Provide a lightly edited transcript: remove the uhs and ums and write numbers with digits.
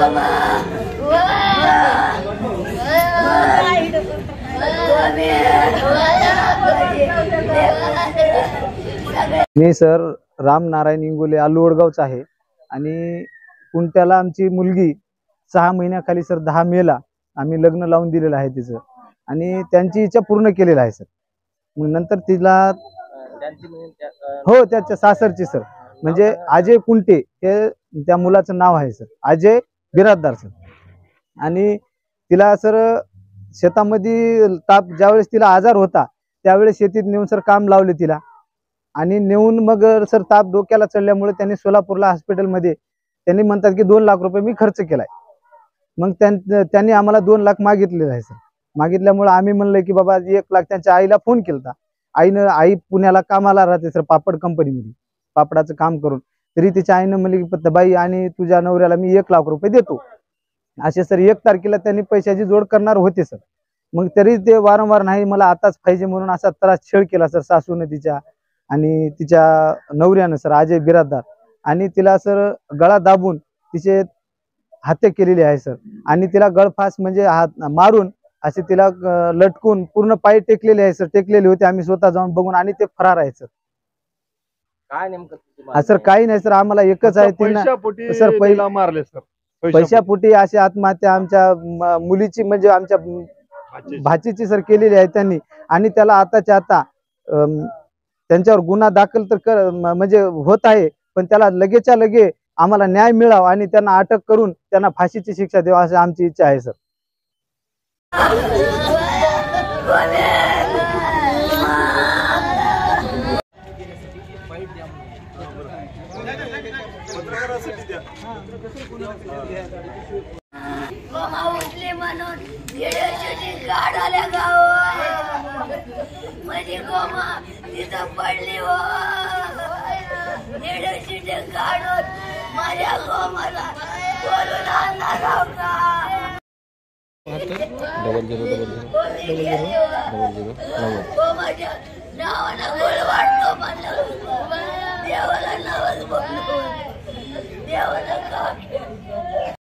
मी sir Ram Narayan Ingole आलू वडगावचा आहे आणि कुंट्याला आमची मुलगी 6 महिन्याखाली सर 10 मेला आम्ही लग्न लावून दिलेलं आहे तिचं आणि त्यांची इच्छा पूर्ण केलेला आहे सर। मग नंतर तिला हो त्याच्या सासरची सर म्हणजे अजय कुंटे हे त्या मुलाचं नाव आहे सर, अजय बिराददार सर। आणि तिला सर शेतामध्ये ताप ज्यावेळेस तिला आजार होता त्यावेळेस शेतीत नेऊन सर काम लावले तिला आणि नेऊन मग सर ताप डोक्याला चढल्यामुळे त्यांनी सोलापूरला हॉस्पिटलमध्ये त्यांनी म्हणतात की 2 लाख रुपये मी खर्च केलाय। मग त्यांनी आम्हाला 2 लाख मागितलेले आहे सर। मागितल्यामुळे आम्ही म्हणलं की बाबा 1 लाख त्यांच्या आईला फोन केलता। आई पुण्याला कामाला राहते सर पापड कंपनीमध्ये पापडाचं काम करून, तरी तिच्या आईनं म्हणली की बाई आणि तुझ्या नवऱ्याला मी 1 लाख रुपये देतो असे सर 1 तारखेला त्यांनी पैशाची जोड करणार होते सर। मग तरी ते वारंवार नाही मला आताच पाहिजे म्हणून असा त्रास छळ केला सर सासूने तिच्या आणि तिच्या नवऱ्यानं सर अजय बिराददार, आणि तिला सर गळा दाबून तिचे हत्या केलेली आहे सर। आणि तिला गळफास म्हणजे हात मारून असे तिला लटकून पूर्ण पाय टेकलेले आहे सर, टेकलेले होते आम्ही स्वतः जाऊन बघून, आणि ते फरार आहे सर। काय नेमकं सर काही नाही सर आम्हाला एकच आहे पैशापोटी सर पहिला मारले सर पैशापोटी अशी आत्महत्या आमच्या मुलीची म्हणजे आमच्या भाचीची सर केलेली आहे त्यांनी। आणि त्याला आताच्या आता त्यांच्यावर गुन्हा दाखल तर म्हणजे होत आहे, पण त्याला लगेच्या लगे आम्हाला न्याय मिळावा आणि त्यांना अटक करून त्यांना फाशीची शिक्षा द्यावा अशी आमची इच्छा आहे सर। देवाला